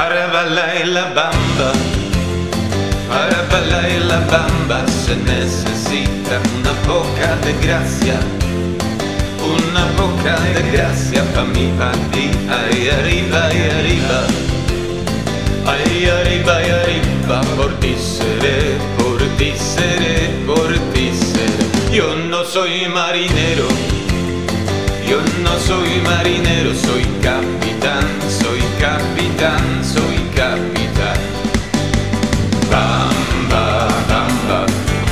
Para bailar la bamba, para bailar la bamba se necesita una poca de gracia, una poca de gracia pa' mi papi. Ahí arriba, ahí arriba, ahí arriba, ahí arriba. Por ti seré, por ti seré, por ti seré. Yo no soy marinero, yo no soy marinero, soy capitán, soy capitán, soy capitán. Bamba, bamba,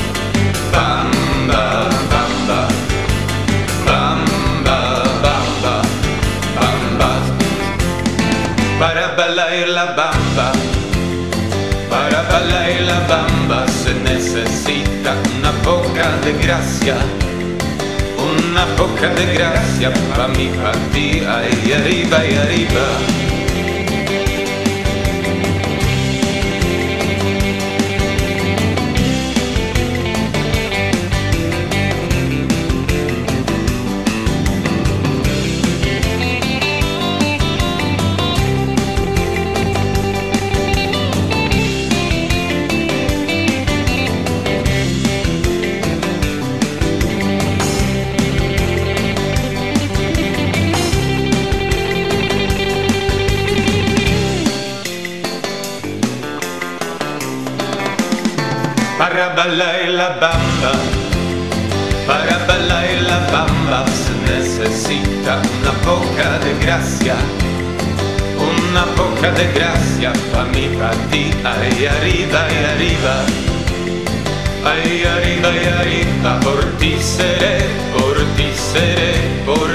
bamba, bamba, bamba, bamba, bamba. Para bailar la bamba, para bailar la bamba se necesita una poca de gracia, una poca de gracia pa' mi papi. Ahí arriba, ahí arriba. Para bailar la bamba, para bailar la bamba se necesita una poca de gracia, una poca de gracia pa' mi papi. Ahí arriba, ahí arriba, ahí arriba, ahí arriba. Por ti seré, por ti seré, por